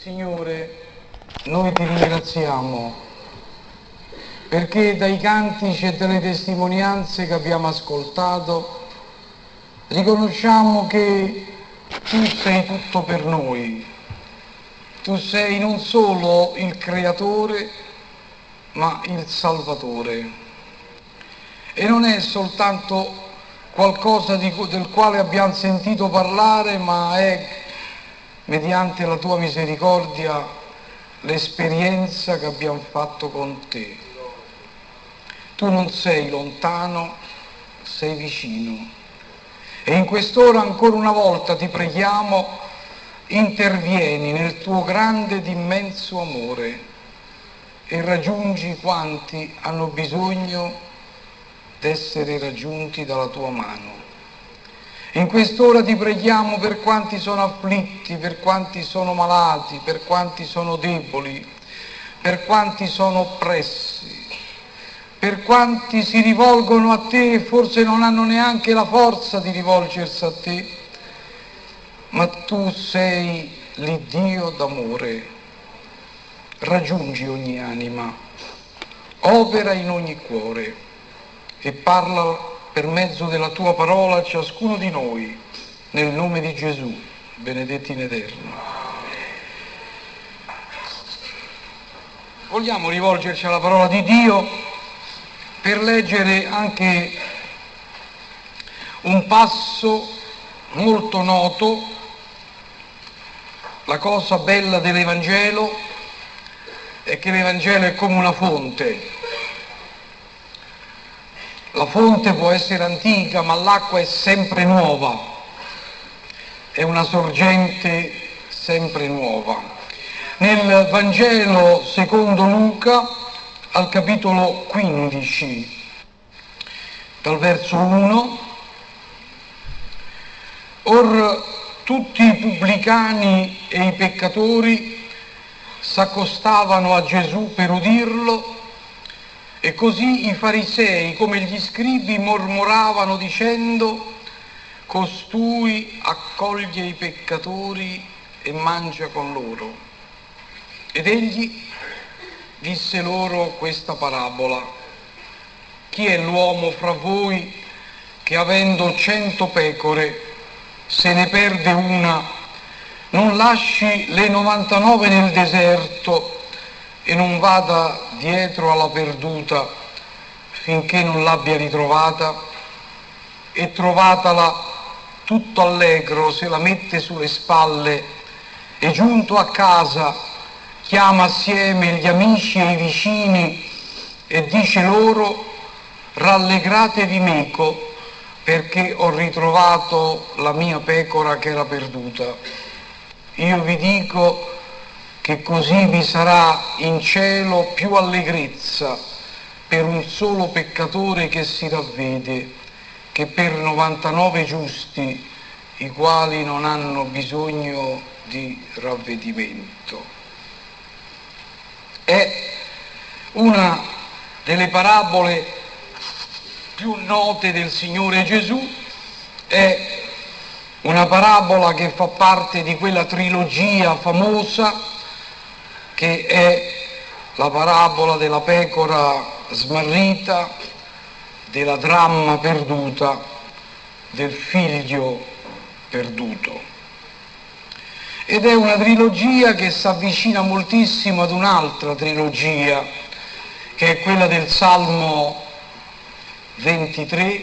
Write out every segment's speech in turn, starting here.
Signore, noi ti ringraziamo perché dai cantici e dalle testimonianze che abbiamo ascoltato riconosciamo che tu sei tutto per noi. Tu sei non solo il Creatore, ma il Salvatore. E non è soltanto qualcosa del quale abbiamo sentito parlare, ma è, mediante la tua misericordia, l'esperienza che abbiamo fatto con te. Tu non sei lontano, sei vicino. E in quest'ora ancora una volta ti preghiamo, intervieni nel tuo grande ed immenso amore e raggiungi quanti hanno bisogno d'essere raggiunti dalla tua mano. In quest'ora ti preghiamo per quanti sono afflitti, per quanti sono malati, per quanti sono deboli, per quanti sono oppressi, per quanti si rivolgono a te e forse non hanno neanche la forza di rivolgersi a te, ma tu sei l'Iddio d'amore. Raggiungi ogni anima, opera in ogni cuore e parla per mezzo della tua parola a ciascuno di noi, nel nome di Gesù, benedetti in eterno. Vogliamo rivolgerci alla parola di Dio per leggere anche un passo molto noto. La cosa bella dell'Evangelo è che l'Evangelo è come una fonte. La fonte può essere antica, ma l'acqua è sempre nuova, è una sorgente sempre nuova. Nel Vangelo secondo Luca, al capitolo 15, dal verso 1, or tutti i pubblicani e i peccatori s'accostavano a Gesù per udirlo, e così i farisei come gli scribi mormoravano dicendo: costui accoglie i peccatori e mangia con loro. Ed egli disse loro questa parabola: chi è l'uomo fra voi che avendo 100 pecore, se ne perde una, non lasci le 99 nel deserto e non vada dietro alla perduta finché non l'abbia ritrovata, e trovatala tutto allegro se la mette sulle spalle e giunto a casa chiama assieme gli amici e i vicini e dice loro: rallegratevi meco perché ho ritrovato la mia pecora che era perduta. Io vi dico che così vi sarà in cielo più allegrezza per un solo peccatore che si ravvede che per 99 giusti, i quali non hanno bisogno di ravvedimento. È una delle parabole più note del Signore Gesù, è una parabola che fa parte di quella trilogia famosa che è la parabola della pecora smarrita, della dramma perduta, del figlio perduto. Ed è una trilogia che si avvicina moltissimo ad un'altra trilogia, che è quella del Salmo 23,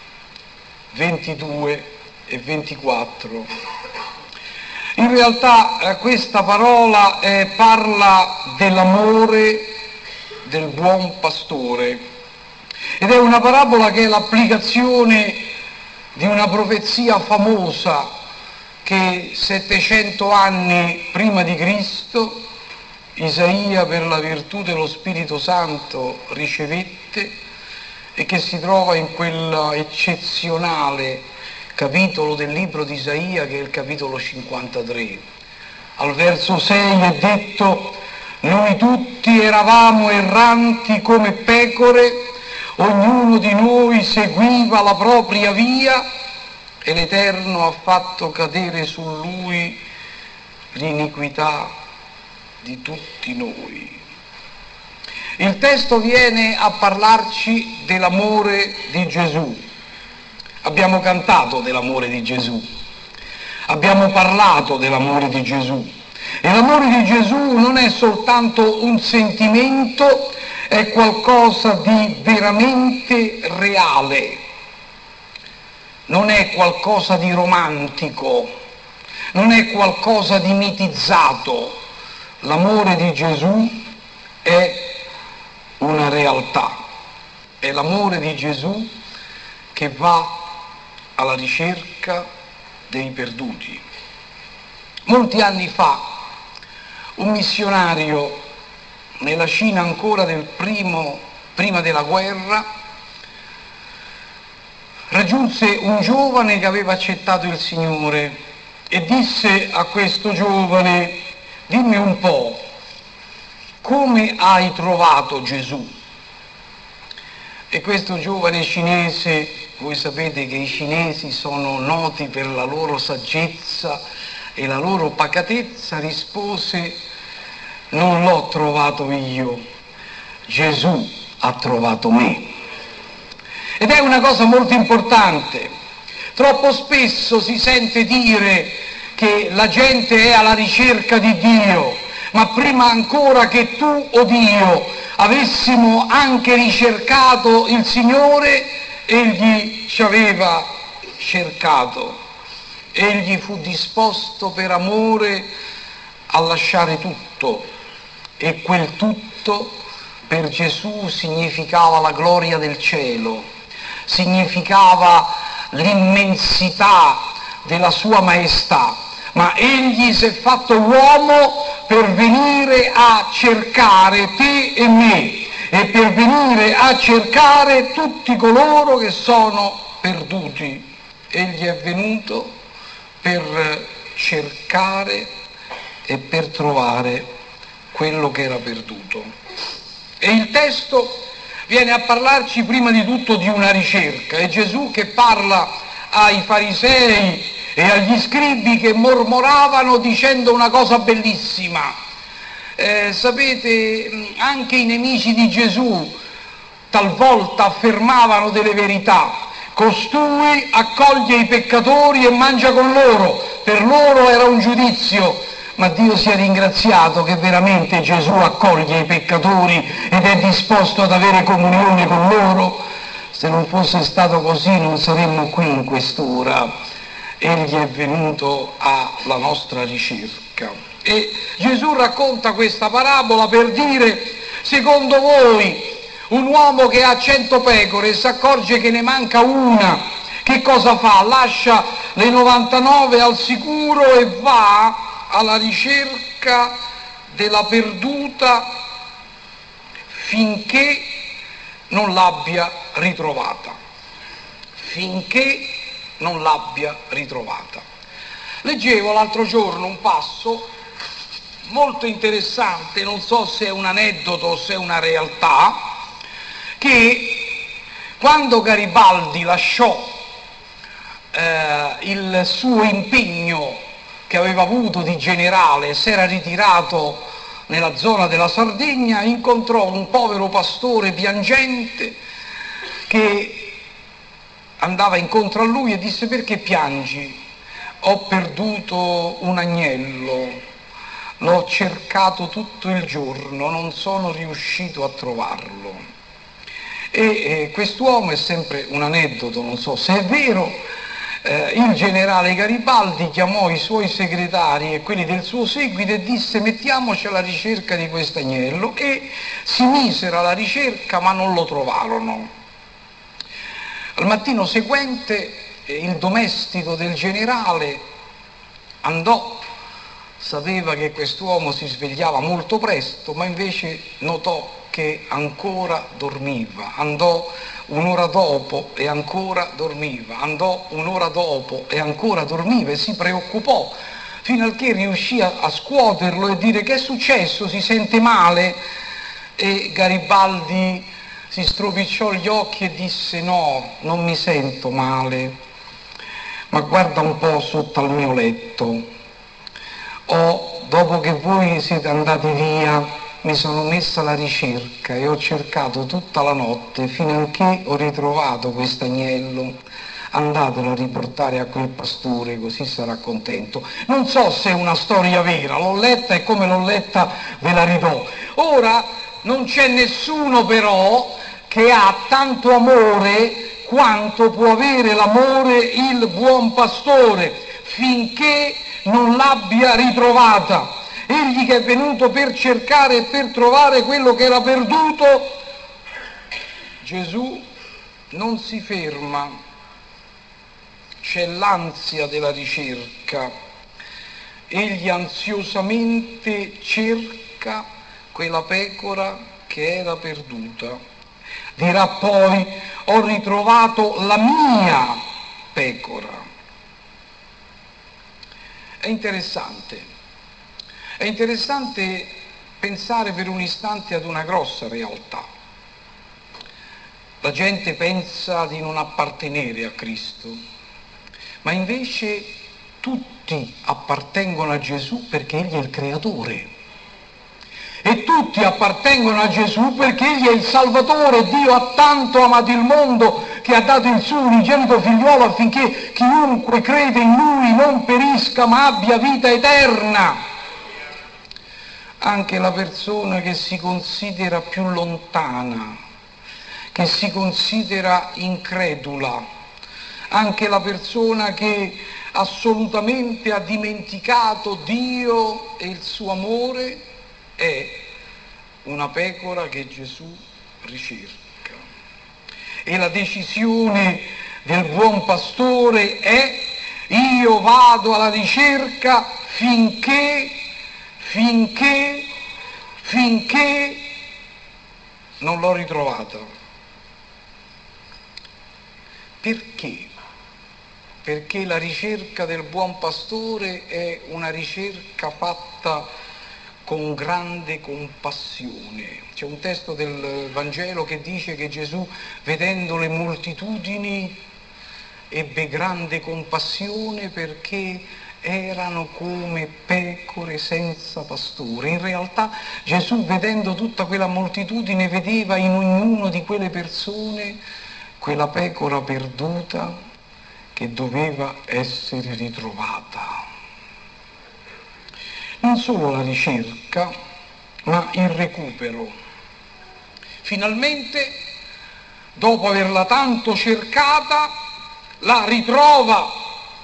22 e 24. In realtà questa parola parla dell'amore del buon pastore ed è una parabola che è l'applicazione di una profezia famosa che 700 anni prima di Cristo Isaia, per la virtù dello Spirito Santo, ricevette e che si trova in quell'eccezionale capitolo del libro di Isaia, che è il capitolo 53. Al verso 6 è detto: noi tutti eravamo erranti come pecore, ognuno di noi seguiva la propria via e l'Eterno ha fatto cadere su lui l'iniquità di tutti noi. Il testo viene a parlarci dell'amore di Gesù. Abbiamo cantato dell'amore di Gesù, abbiamo parlato dell'amore di Gesù. E l'amore di Gesù non è soltanto un sentimento, è qualcosa di veramente reale, non è qualcosa di romantico, non è qualcosa di mitizzato. L'amore di Gesù è una realtà, è l'amore di Gesù che va alla ricerca dei perduti. Molti anni fa un missionario nella Cina ancora prima della guerra raggiunse un giovane che aveva accettato il Signore e disse a questo giovane: dimmi un po', come hai trovato Gesù? E questo giovane cinese, voi sapete che i cinesi sono noti per la loro saggezza e la loro pacatezza, rispose: non l'ho trovato io, Gesù ha trovato me. Ed è una cosa molto importante. Troppo spesso si sente dire che la gente è alla ricerca di Dio, ma prima ancora che tu o Dio avessimo anche ricercato il Signore, Egli ci aveva cercato. Egli fu disposto per amore a lasciare tutto, e quel tutto per Gesù significava la gloria del cielo, significava l'immensità della sua maestà, ma Egli si è fatto uomo per venire a cercare te e me e per venire a cercare tutti coloro che sono perduti. Egli è venuto per cercare e per trovare quello che era perduto. E il testo viene a parlarci prima di tutto di una ricerca. È Gesù che parla ai farisei e agli scribi che mormoravano dicendo una cosa bellissima. Sapete, anche i nemici di Gesù talvolta affermavano delle verità. Costui accoglie i peccatori e mangia con loro. Per loro era un giudizio. Ma Dio sia ringraziato che veramente Gesù accoglie i peccatori ed è disposto ad avere comunione con loro. Se non fosse stato così non saremmo qui in quest'ora. Egli è venuto alla nostra ricerca. E Gesù racconta questa parabola per dire: secondo voi un uomo che ha 100 pecore e si accorge che ne manca una, che cosa fa? Lascia le 99 al sicuro e va alla ricerca della perduta finché non l'abbia ritrovata. Finché non l'abbia ritrovata. Leggevo l'altro giorno un passo molto interessante, non so se è un aneddoto o se è una realtà, che quando Garibaldi lasciò il suo impegno che aveva avuto di generale, si era ritirato nella zona della Sardegna, incontrò un povero pastore piangente che andava incontro a lui e disse: perché piangi? Ho perduto un agnello, l'ho cercato tutto il giorno, non sono riuscito a trovarlo. E quest'uomo, è sempre un aneddoto, non so se è vero, il generale Garibaldi chiamò i suoi segretari e quelli del suo seguito e disse: mettiamoci alla ricerca di questo agnello, e si misero alla ricerca ma non lo trovarono. Al mattino seguente il domestico del generale andò, sapeva che quest'uomo si svegliava molto presto, ma invece notò che ancora dormiva. Andò un'ora dopo e ancora dormiva, andò un'ora dopo e ancora dormiva, e si preoccupò fino a che riuscì a scuoterlo e dire: che è successo, si sente male? E Garibaldi si stropicciò gli occhi e disse: no, non mi sento male, ma guarda un po' sotto al mio letto, ho dopo che voi siete andati via, mi sono messa alla ricerca e ho cercato tutta la notte fino a che ho ritrovato questo agnello. Andatelo a riportare a quel pastore, così sarà contento. Non so se è una storia vera, l'ho letta e come l'ho letta ve la ridò. Ora non c'è nessuno però che ha tanto amore quanto può avere l'amore il buon pastore, finché non l'abbia ritrovata. Egli che è venuto per cercare e per trovare quello che era perduto, Gesù non si ferma, c'è l'ansia della ricerca. Egli ansiosamente cerca quella pecora che era perduta. Dirà poi: ho ritrovato la mia pecora. È interessante pensare per un istante ad una grossa realtà. La gente pensa di non appartenere a Cristo, ma invece tutti appartengono a Gesù perché Egli è il Creatore. E tutti appartengono a Gesù perché Egli è il Salvatore. Dio ha tanto amato il mondo che ha dato il suo unigenito figliuolo affinché chiunque crede in Lui non perisca ma abbia vita eterna. Anche la persona che si considera più lontana, che si considera incredula, anche la persona che assolutamente ha dimenticato Dio e il suo amore, è una pecora che Gesù ricerca. E la decisione del buon pastore è: io vado alla ricerca finché non l'ho ritrovata. Perché? Perché la ricerca del buon pastore è una ricerca fatta con grande compassione. C'è un testo del Vangelo che dice che Gesù, vedendo le moltitudini, ebbe grande compassione perché erano come pecore senza pastore. In realtà Gesù, vedendo tutta quella moltitudine, vedeva in ognuno di quelle persone quella pecora perduta che doveva essere ritrovata. Non solo la ricerca, ma il recupero. Finalmente, dopo averla tanto cercata, la ritrova.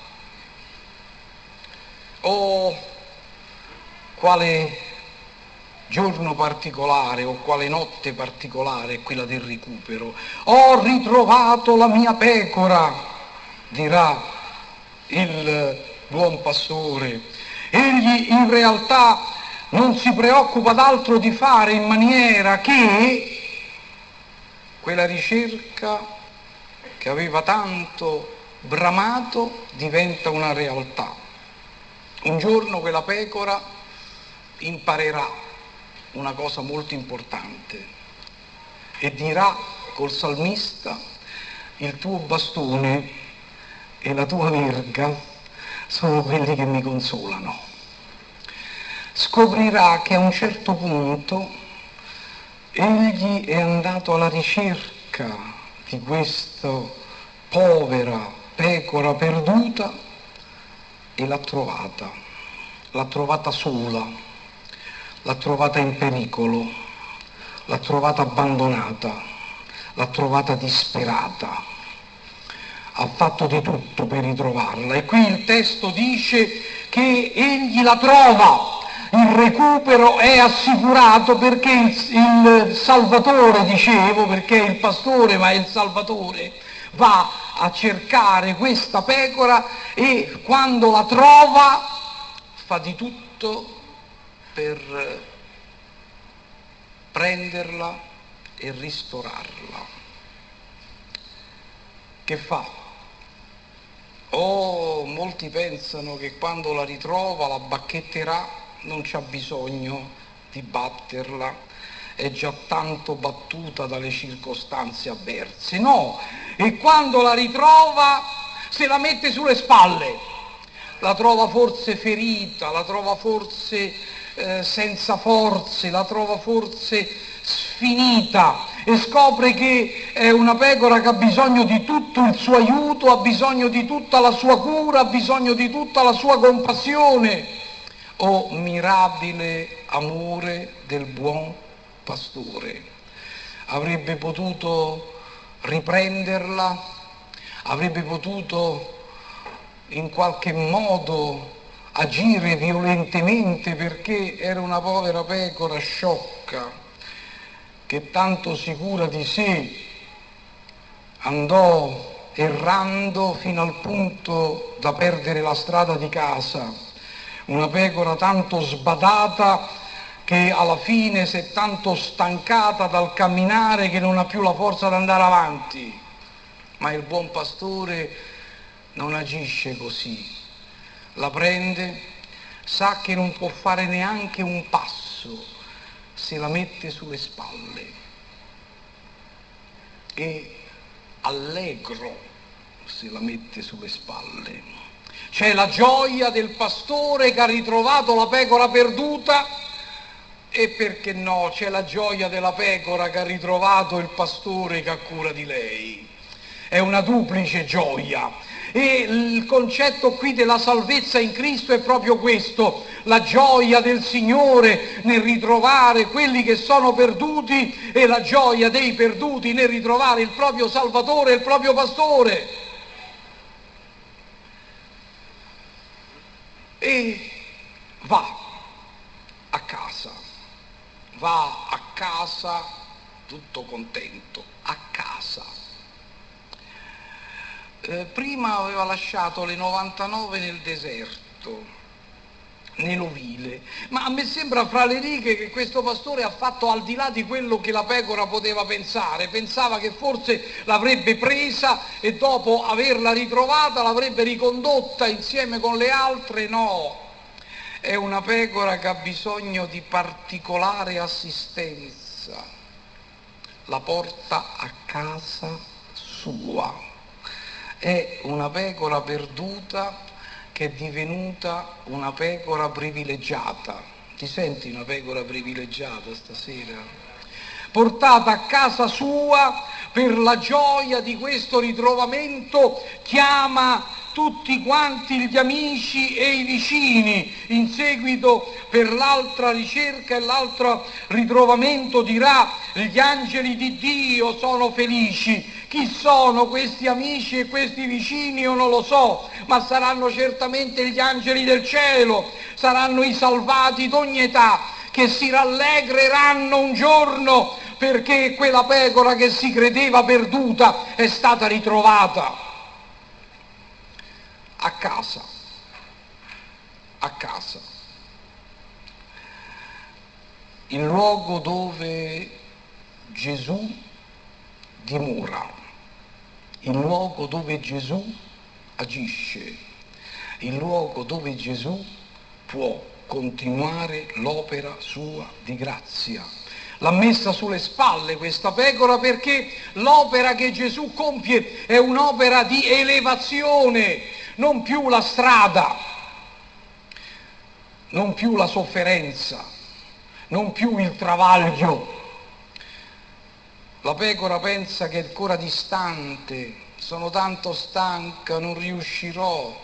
Oh, quale giorno particolare o quale notte particolare è quella del recupero. Ho ritrovato la mia pecora, dirà il buon pastore. Egli in realtà non si preoccupa d'altro di fare in maniera che quella ricerca che aveva tanto bramato diventa una realtà. Un giorno quella pecora imparerà una cosa molto importante e dirà col salmista: il tuo bastone e la tua verga sono quelli che mi consolano. Scoprirà che a un certo punto egli è andato alla ricerca di questa povera pecora perduta e l'ha trovata sola, l'ha trovata in pericolo, l'ha trovata abbandonata, l'ha trovata disperata. Ha fatto di tutto per ritrovarla e qui il testo dice che egli la trova. Il recupero è assicurato perché il Salvatore, dicevo, perché è il pastore ma è il Salvatore, va a cercare questa pecora e quando la trova fa di tutto per prenderla e ristorarla. Che fa? Molti pensano che quando la ritrova la bacchetterà, non c'ha bisogno di batterla, è già tanto battuta dalle circostanze avverse. No, e quando la ritrova se la mette sulle spalle, la trova forse ferita, la trova forse senza forze, la trova forse sfinita e scopre che è una pecora che ha bisogno di tutto il suo aiuto, ha bisogno di tutta la sua cura, ha bisogno di tutta la sua compassione. Oh mirabile amore del buon pastore! Avrebbe potuto riprenderla, avrebbe potuto in qualche modo agire violentemente, perché era una povera pecora sciocca che, tanto sicura di sé, andò errando fino al punto da perdere la strada di casa. Una pecora tanto sbadata che alla fine si è tanto stancata dal camminare che non ha più la forza di andare avanti. Ma il buon pastore non agisce così. La prende, sa che non può fare neanche un passo, se la mette sulle spalle e allegro se la mette sulle spalle. C'è la gioia del pastore che ha ritrovato la pecora perduta e, perché no, c'è la gioia della pecora che ha ritrovato il pastore che ha cura di lei. È una duplice gioia. E il concetto qui della salvezza in Cristo è proprio questo: la gioia del Signore nel ritrovare quelli che sono perduti e la gioia dei perduti nel ritrovare il proprio Salvatore, il proprio pastore. E va a casa tutto contento, a casa. Prima aveva lasciato le 99 nel deserto, nell'ovile, ma a me sembra fra le righe che questo pastore ha fatto al di là di quello che la pecora poteva pensare. Pensava che forse l'avrebbe presa e dopo averla ritrovata l'avrebbe ricondotta insieme con le altre. No, è una pecora che ha bisogno di particolare assistenza, la porta a casa sua. È una pecora perduta che è divenuta una pecora privilegiata. Ti senti una pecora privilegiata stasera? Portata a casa sua per la gioia di questo ritrovamento, chiama tutti quanti gli amici e i vicini. In seguito, per l'altra ricerca e l'altro ritrovamento, dirà: gli angeli di Dio sono felici. Chi sono questi amici e questi vicini io non lo so, ma saranno certamente gli angeli del cielo, saranno i salvati d'ogni età che si rallegreranno un giorno perché quella pecora che si credeva perduta è stata ritrovata. A casa, il luogo dove Gesù dimora, il luogo dove Gesù agisce, il luogo dove Gesù può continuare l'opera sua di grazia. L'ha messa sulle spalle questa pecora perché l'opera che Gesù compie è un'opera di elevazione, non più la strada, non più la sofferenza, non più il travaglio. La pecora pensa che è ancora distante, sono tanto stanca, non riuscirò.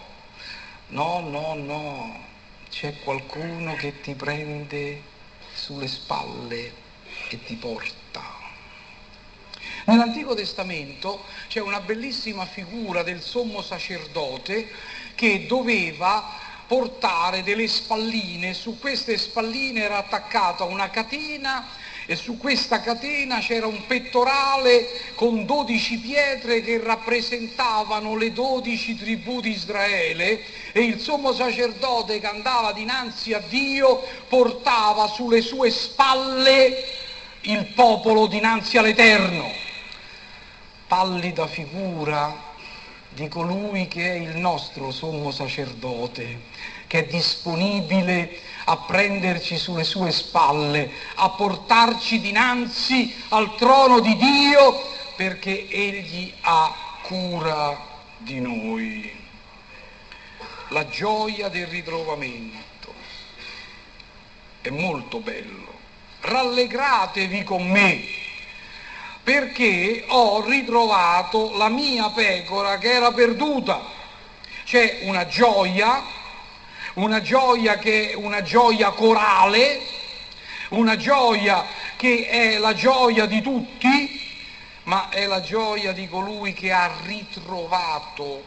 No, c'è qualcuno che ti prende sulle spalle e ti porta. Nell'Antico Testamento c'è una bellissima figura del sommo sacerdote che doveva portare delle spalline. Su queste spalline era attaccata una catena e su questa catena c'era un pettorale con 12 pietre che rappresentavano le 12 tribù di Israele, e il sommo sacerdote che andava dinanzi a Dio portava sulle sue spalle il popolo dinanzi all'Eterno. Pallida figura di colui che è il nostro sommo sacerdote, che è disponibile a prenderci sulle sue spalle, a portarci dinanzi al trono di Dio, perché Egli ha cura di noi. la gioia del ritrovamento. È molto bello. Rallegratevi con me, perché ho ritrovato la mia pecora che era perduta. C'è una gioia che è una gioia corale, una gioia che è la gioia di tutti, ma è la gioia di colui che ha ritrovato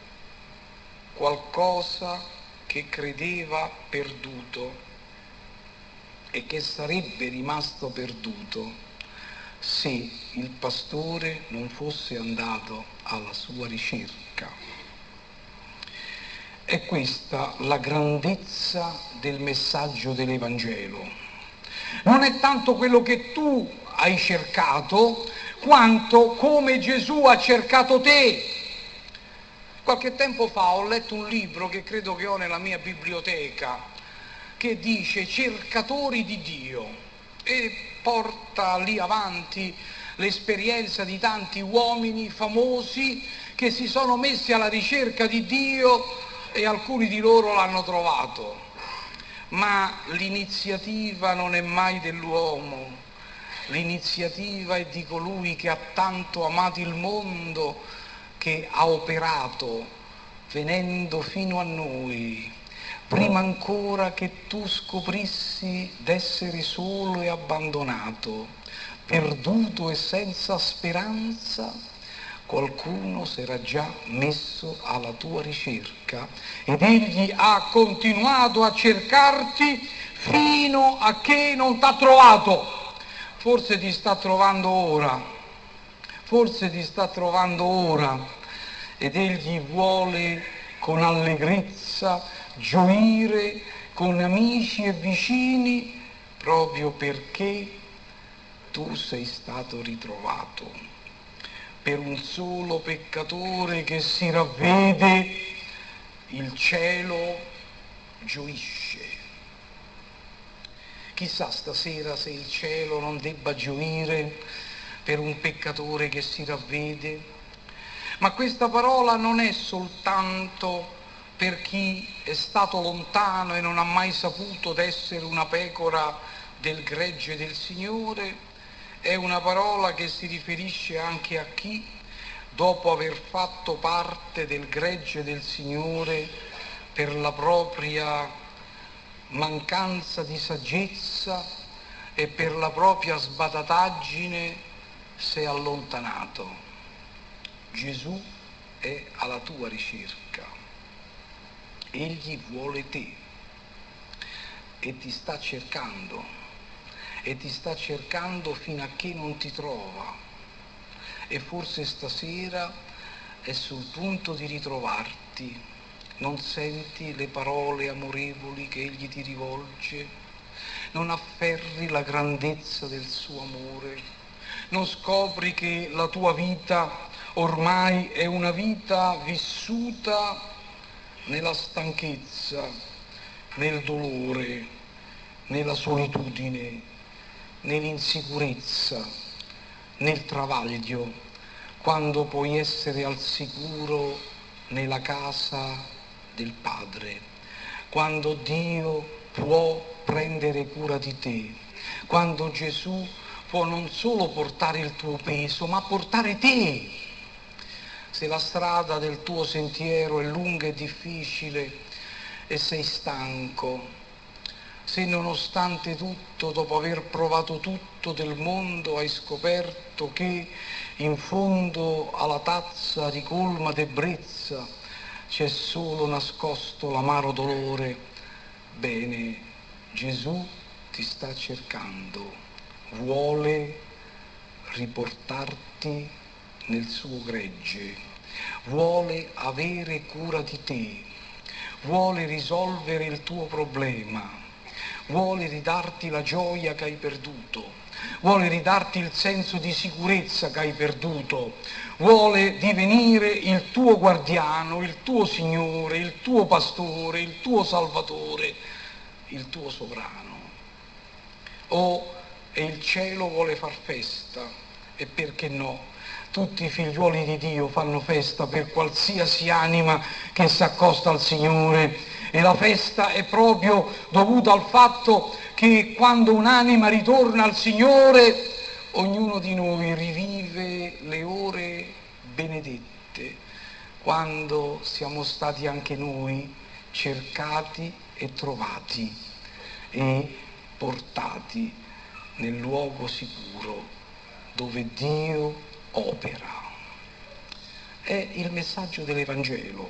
qualcosa che credeva perduto e che sarebbe rimasto perduto se il pastore non fosse andato alla sua ricerca. È questa la grandezza del messaggio dell'Evangelo. Non è tanto quello che tu hai cercato, quanto come Gesù ha cercato te. Qualche tempo fa ho letto un libro che credo che ho nella mia biblioteca, che dice cercatori di Dio, e porta lì avanti l'esperienza di tanti uomini famosi che si sono messi alla ricerca di Dio e alcuni di loro l'hanno trovato. Ma l'iniziativa non è mai dell'uomo, l'iniziativa è di colui che ha tanto amato il mondo, che ha operato venendo fino a noi, prima ancora che tu scoprissi d'essere solo e abbandonato, perduto e senza speranza. Qualcuno si era già messo alla tua ricerca ed egli ha continuato a cercarti fino a che non t'ha trovato. Forse ti sta trovando ora, ed egli vuole con allegrezza gioire con amici e vicini proprio perché tu sei stato ritrovato. Per un solo peccatore che si ravvede, il cielo gioisce. Chissà stasera se il cielo non debba gioire per un peccatore che si ravvede. Ma questa parola non è soltanto per chi è stato lontano e non ha mai saputo d'essere una pecora del gregge del Signore. È una parola che si riferisce anche a chi, dopo aver fatto parte del gregge del Signore, per la propria mancanza di saggezza e per la propria sbadataggine, si è allontanato. Gesù è alla tua ricerca. Egli vuole te e ti sta cercando. E ti sta cercando fino a che non ti trova, e forse stasera è sul punto di ritrovarti. Non senti le parole amorevoli che egli ti rivolge, non afferri la grandezza del suo amore, non scopri che la tua vita ormai è una vita vissuta nella stanchezza, nel dolore, nella solitudine, nell'insicurezza, nel travaglio, quando puoi essere al sicuro nella casa del Padre, quando Dio può prendere cura di te, quando Gesù può non solo portare il tuo peso, ma portare te. Se la strada del tuo sentiero è lunga e difficile e sei stanco, se nonostante tutto, dopo aver provato tutto del mondo, hai scoperto che in fondo alla tazza ricolma d'ebbrezza c'è solo nascosto l'amaro dolore, bene, Gesù ti sta cercando, vuole riportarti nel suo gregge, vuole avere cura di te, vuole risolvere il tuo problema, vuole ridarti la gioia che hai perduto, vuole ridarti il senso di sicurezza che hai perduto, vuole divenire il tuo guardiano, il tuo Signore, il tuo pastore, il tuo Salvatore, il tuo sovrano. Oh, e il cielo vuole far festa, e perché no? Tutti i figliuoli di Dio fanno festa per qualsiasi anima che si accosta al Signore, e la festa è proprio dovuta al fatto che quando un'anima ritorna al Signore, ognuno di noi rivive le ore benedette, quando siamo stati anche noi cercati e trovati e portati nel luogo sicuro dove Dio opera. È il messaggio dell'Evangelo.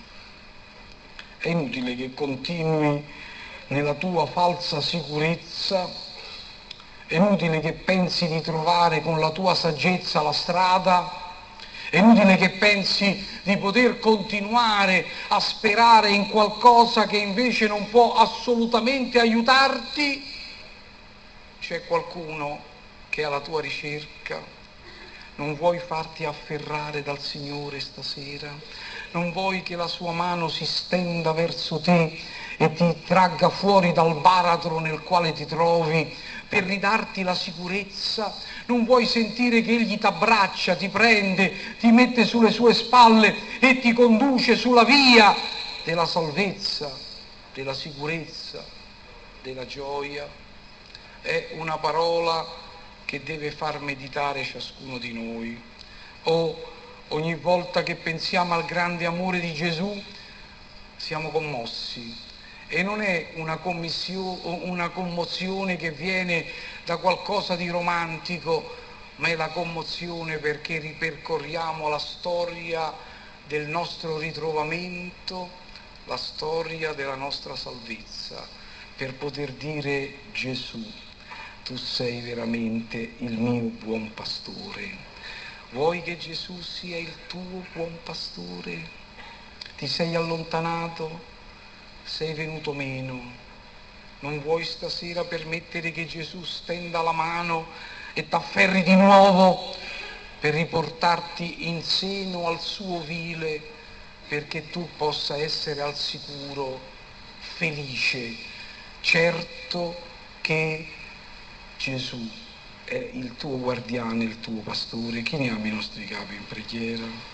È inutile che continui nella tua falsa sicurezza, è inutile che pensi di trovare con la tua saggezza la strada, è inutile che pensi di poter continuare a sperare in qualcosa che invece non può assolutamente aiutarti. C'è qualcuno che è alla tua ricerca. Non vuoi farti afferrare dal Signore stasera? Non vuoi che la sua mano si stenda verso te e ti tragga fuori dal baratro nel quale ti trovi per ridarti la sicurezza? Non vuoi sentire che Egli ti abbraccia, ti prende, ti mette sulle sue spalle e ti conduce sulla via della salvezza, della sicurezza, della gioia? È una parola che deve far meditare ciascuno di noi. Ogni volta che pensiamo al grande amore di Gesù siamo commossi, e non è una commozione che viene da qualcosa di romantico, ma è la commozione perché ripercorriamo la storia del nostro ritrovamento, la storia della nostra salvezza, per poter dire: Gesù, tu sei veramente il mio buon pastore. Vuoi che Gesù sia il tuo buon pastore? Ti sei allontanato? Sei venuto meno? Non vuoi stasera permettere che Gesù stenda la mano e t'afferri di nuovo per riportarti in seno al suo vile, perché tu possa essere al sicuro, felice, certo che Gesù è il tuo guardiano, il tuo pastore? Chiniamo i nostri capi in preghiera.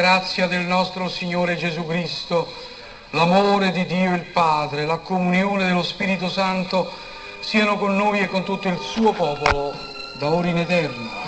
grazia del nostro Signore Gesù Cristo, l'amore di Dio il Padre, la comunione dello Spirito Santo siano con noi e con tutto il suo popolo, da ora in eterno.